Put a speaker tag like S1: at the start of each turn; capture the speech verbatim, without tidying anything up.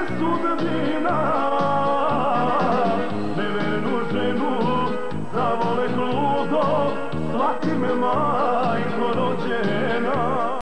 S1: sudbina, nevernu ženu zavole ludo, shvati me majko rođena.